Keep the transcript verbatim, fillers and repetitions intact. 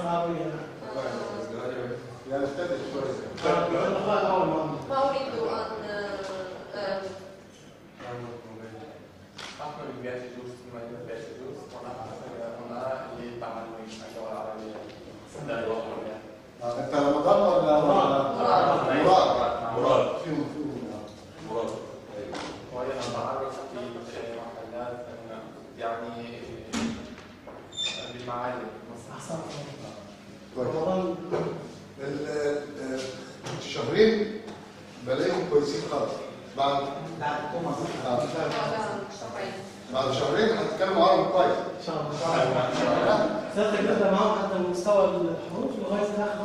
العربيه. يا استاذ شويه. ما اريد ان احنا بنبيع جوز ما بنبيع جوز وانا هنا اللي بعمل اللغه العربيه ده الوضع يعني. انت رمضان ولا مراد؟ مراد مراد فيهم فيهم مراد. وهي انا بعرف في محلات يعني بالمعالم. احسن. رمضان الشهرين بلاقيهم كويسين خالص. بعد بعد توماس بعد شهرين هتتكلموا عربي كويس. ان شاء الله. سيادتك نبدا معاهم حتى من مستوى الحروف لغايه اخر